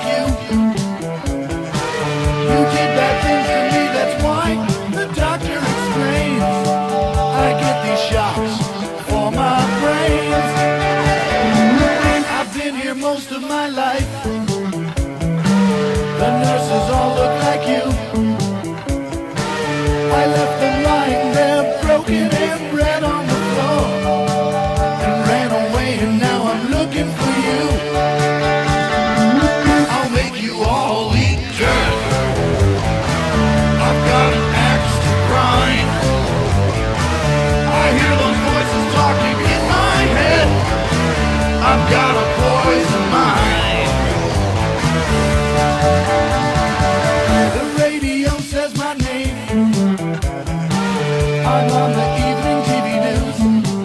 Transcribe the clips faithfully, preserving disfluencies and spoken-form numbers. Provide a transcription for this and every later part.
like you. You did bad things to me, that's why the doctor explains I get these shocks for my brains. I've been here most of my life. The nurses all look like you. I left them lying there broken and red on the floor, and ran away, and now I'm looking for you. I'll make you all eat dirt. I've got an axe to grind. I hear those voices talking in my head. I've got a poison mind. The radio says my name. I'm on the evening T V news.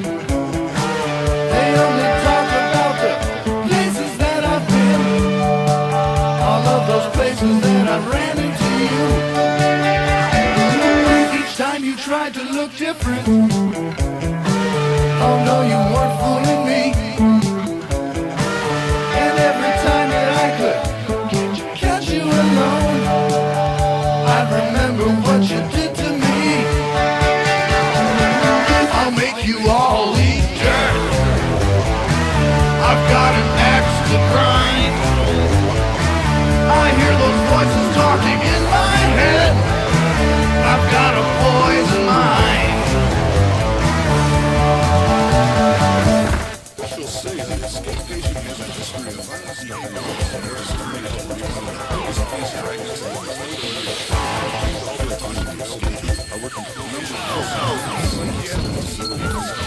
They only talk about the places that I've been, all of those places that I've ran into you. Each time you tried to look different. Oh no, you weren't fooling me. And every time that I could catch you alone, I'd remember what you did to me. I'll make you all eat dirt. I've got an axe to grind. I hear those voices talking in my head. I've got a poison mind. Officials say the escape patient has a history of violence behavior. Nurse treated all his case fragments and was all the time he escaped are working for major health and psychiatric facilities.